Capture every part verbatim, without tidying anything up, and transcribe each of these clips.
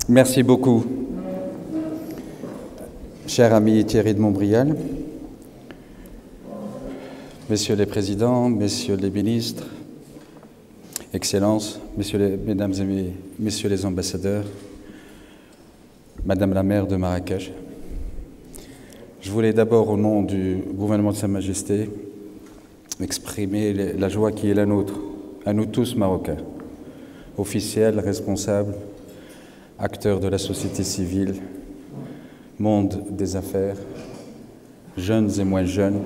Merci beaucoup. Cher ami Thierry de Montbrial, Messieurs les Présidents, Messieurs les Ministres, Excellences, Messieurs les, Mesdames et Messieurs les Ambassadeurs, Madame la maire de Marrakech, je voulais d'abord, au nom du gouvernement de Sa Majesté, exprimer la joie qui est la nôtre, à nous tous Marocains, officiels, responsables, acteurs de la société civile, monde des affaires, jeunes et moins jeunes,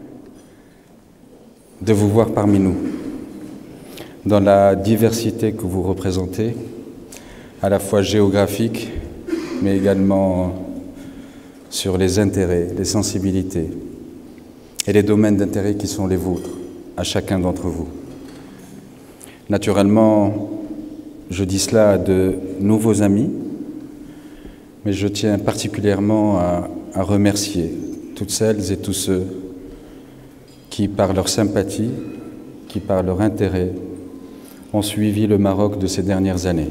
de vous voir parmi nous, dans la diversité que vous représentez, à la fois géographique, mais également sur les intérêts, les sensibilités et les domaines d'intérêt qui sont les vôtres, à chacun d'entre vous. Naturellement, je dis cela à de nouveaux amis, mais je tiens particulièrement à, à remercier toutes celles et tous ceux qui, par leur sympathie, qui, par leur intérêt, ont suivi le Maroc de ces dernières années,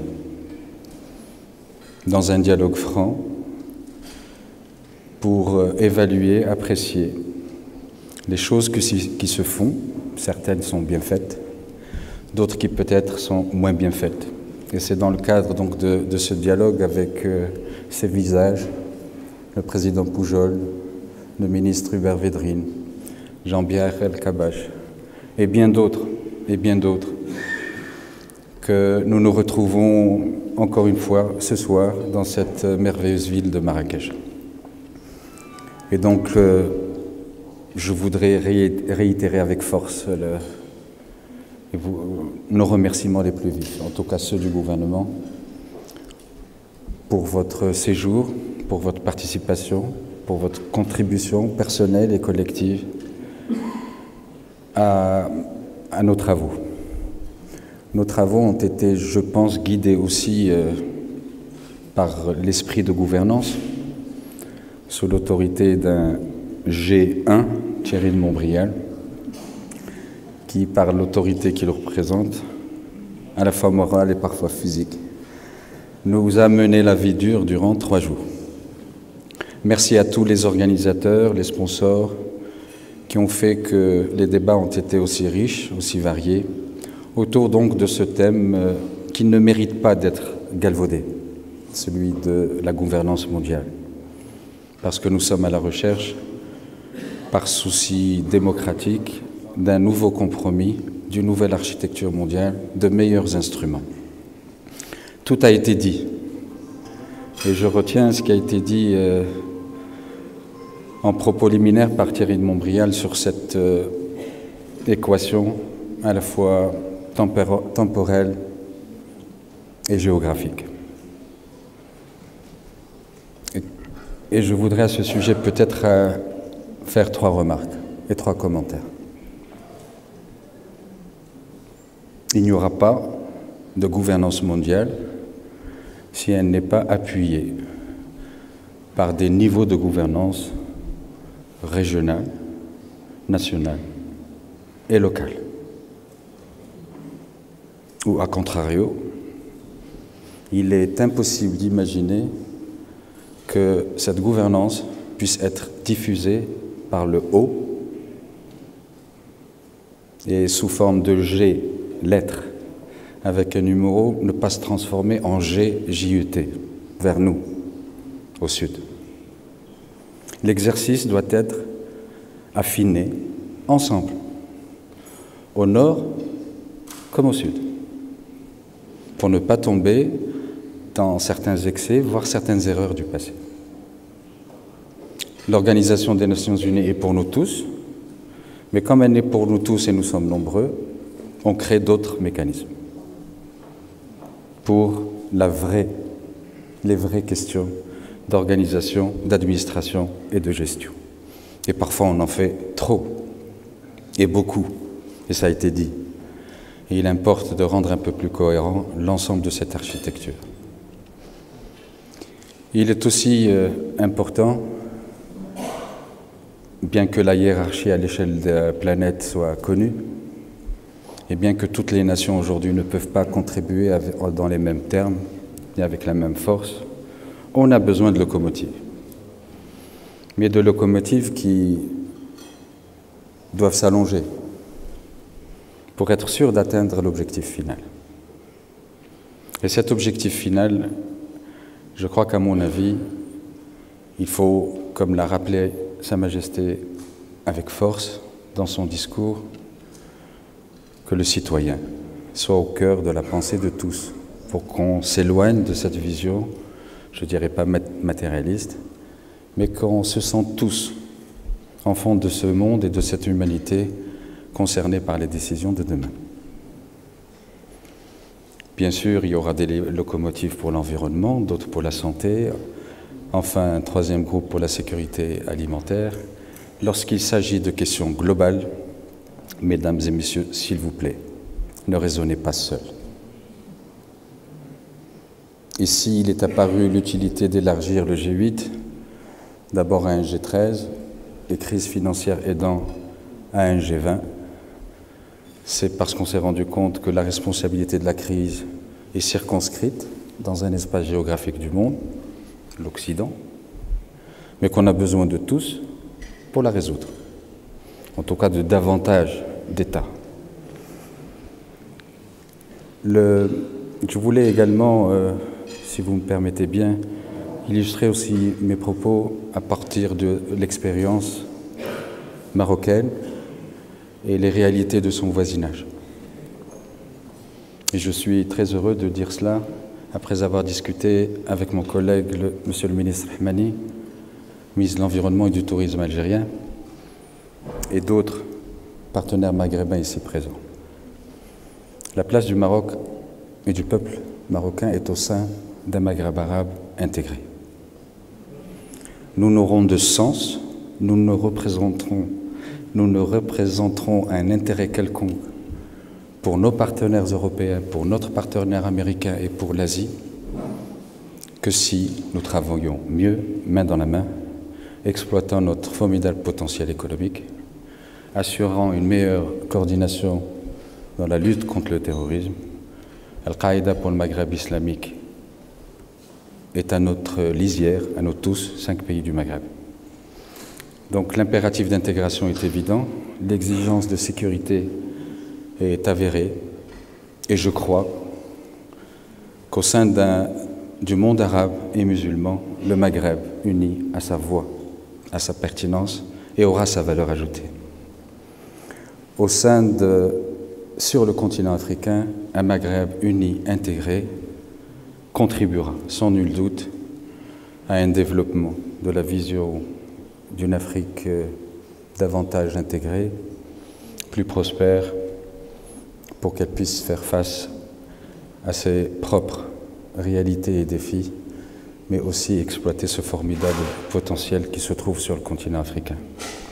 dans un dialogue franc, pour évaluer, apprécier les choses qui se font. Certaines sont bien faites, d'autres qui peut-être sont moins bien faites. Et c'est dans le cadre donc de, de ce dialogue avec euh, ces visages, le président Poujol, le ministre Hubert Védrine, Jean-Pierre El-Kabbach, et bien d'autres, et bien d'autres, que nous nous retrouvons encore une fois ce soir dans cette merveilleuse ville de Marrakech. Et donc, euh, je voudrais réitérer avec force le, vous, nos remerciements les plus vifs, en tout cas ceux du gouvernement, pour votre séjour, pour votre participation, pour votre contribution personnelle et collective à, à nos travaux. Nos travaux ont été, je pense, guidés aussi euh, par l'esprit de gouvernance, sous l'autorité d'un G un, Thierry de Montbrial, qui, par l'autorité qu'il représente, à la fois morale et parfois physique, nous a mené la vie dure durant trois jours. Merci à tous les organisateurs, les sponsors, qui ont fait que les débats ont été aussi riches, aussi variés, autour donc de ce thème euh, qui ne mérite pas d'être galvaudé, celui de la gouvernance mondiale. Parce que nous sommes à la recherche, par souci démocratique, d'un nouveau compromis, d'une nouvelle architecture mondiale, de meilleurs instruments. Tout a été dit, et je retiens ce qui a été dit euh, en propos liminaire par Thierry de Montbrial sur cette euh, équation à la fois temporelle et géographique. Et, et je voudrais à ce sujet peut-être euh, faire trois remarques et trois commentaires. Il n'y aura pas de gouvernance mondiale si elle n'est pas appuyée par des niveaux de gouvernance régionale, nationale et locale. Ou à contrario, il est impossible d'imaginer que cette gouvernance puisse être diffusée par le haut et sous forme de G, lettres, avec un numéro, ne pas se transformer en G, J U T, vers nous, au sud. L'exercice doit être affiné ensemble, au nord comme au sud, pour ne pas tomber dans certains excès, voire certaines erreurs du passé. L'Organisation des Nations Unies est pour nous tous, mais comme elle est pour nous tous et nous sommes nombreux, on crée d'autres mécanismes pour la vraie, les vraies questions d'organisation, d'administration et de gestion. Et parfois on en fait trop, et beaucoup, et ça a été dit. Et il importe de rendre un peu plus cohérent l'ensemble de cette architecture. Il est aussi euh, important, bien que la hiérarchie à l'échelle de la planète soit connue, et bien que toutes les nations aujourd'hui ne peuvent pas contribuer dans les mêmes termes ni avec la même force. On a besoin de locomotives, mais de locomotives qui doivent s'allonger pour être sûr d'atteindre l'objectif final. Et cet objectif final, je crois qu'à mon avis, il faut, comme l'a rappelé Sa Majesté avec force dans son discours, que le citoyen soit au cœur de la pensée de tous, pour qu'on s'éloigne de cette vision, je ne dirais pas matérialiste, mais qu'on se sente tous enfants de ce monde et de cette humanité concernés par les décisions de demain. Bien sûr, il y aura des locomotives pour l'environnement, d'autres pour la santé, enfin un troisième groupe pour la sécurité alimentaire. Lorsqu'il s'agit de questions globales, mesdames et messieurs, s'il vous plaît, ne raisonnez pas seuls. Ici, il est apparu l'utilité d'élargir le G huit, d'abord à un G treize, et crise financière aidant à un G vingt. C'est parce qu'on s'est rendu compte que la responsabilité de la crise est circonscrite dans un espace géographique du monde, l'Occident, mais qu'on a besoin de tous pour la résoudre, en tout cas de davantage d'États. Le, je voulais également, euh, si vous me permettez bien, illustrer aussi mes propos à partir de l'expérience marocaine et les réalités de son voisinage. Et je suis très heureux de dire cela après avoir discuté avec mon collègue, le, Monsieur le ministre Rahmani, ministre de l'Environnement et du Tourisme algérien, et d'autres partenaires maghrébins ici présents. La place du Maroc et du peuple marocain est au sein d'un Maghreb arabe intégré. Nous n'aurons de sens, nous ne représenterons, nous ne représenterons un intérêt quelconque pour nos partenaires européens, pour notre partenaire américain et pour l'Asie, que si nous travaillons mieux, main dans la main, exploitant notre formidable potentiel économique, assurant une meilleure coordination dans la lutte contre le terrorisme. Al-Qaïda pour le Maghreb islamique est à notre lisière, à nous tous, cinq pays du Maghreb. Donc l'impératif d'intégration est évident, l'exigence de sécurité est avérée, et je crois qu'au sein d'un, du monde arabe et musulman, le Maghreb uni à sa voix, à sa pertinence et aura sa valeur ajoutée. Au sein de, sur le continent africain, un Maghreb uni, intégré, contribuera sans nul doute à un développement de la vision d'une Afrique davantage intégrée, plus prospère, pour qu'elle puisse faire face à ses propres réalités et défis, mais aussi exploiter ce formidable potentiel qui se trouve sur le continent africain.